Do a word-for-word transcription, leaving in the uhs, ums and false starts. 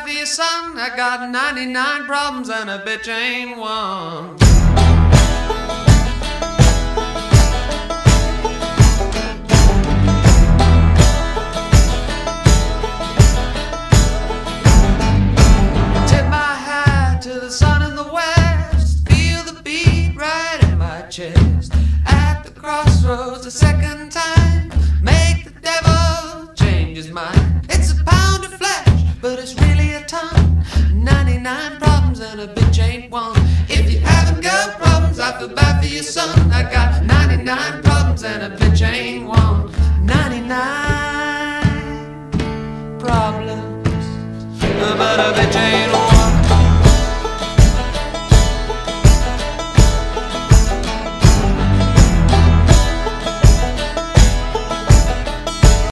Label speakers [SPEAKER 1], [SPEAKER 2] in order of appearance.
[SPEAKER 1] for you, son. I got ninety-nine problems and a bitch ain't one. Tip my hat to the sun in the west. Feel the beat right in my chest. At the crossroads a second time. Make the devil change his mind. It's a pound of flesh, but it's really a ton. ninety-nine problems and a bitch ain't one. If you haven't got problems, I feel bad for your son. I got ninety-nine problems and a bitch ain't one. ninety-nine problems, but a bitch ain't